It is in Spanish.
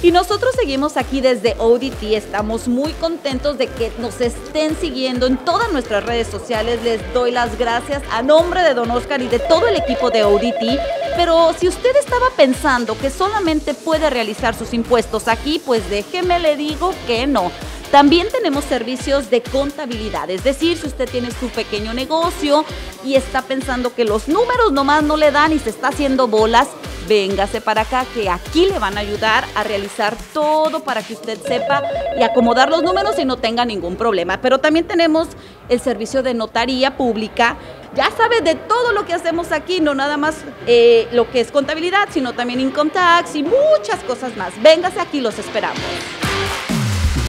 Y nosotros seguimos aquí desde ODT, estamos muy contentos de que nos estén siguiendo en todas nuestras redes sociales. Les doy las gracias a nombre de don Oscar y de todo el equipo de ODT. Pero si usted estaba pensando que solamente puede realizar sus impuestos aquí, pues déjeme le digo que no. También tenemos servicios de contabilidad, es decir, si usted tiene su pequeño negocio y está pensando que los números nomás no le dan y se está haciendo bolas, véngase para acá que aquí le van a ayudar a realizar todo para que usted sepa y acomodar los números y no tenga ningún problema. Pero también tenemos el servicio de notaría pública. Ya sabe de todo lo que hacemos aquí, no nada más lo que es contabilidad, sino también income tax y muchas cosas más. Véngase aquí, los esperamos.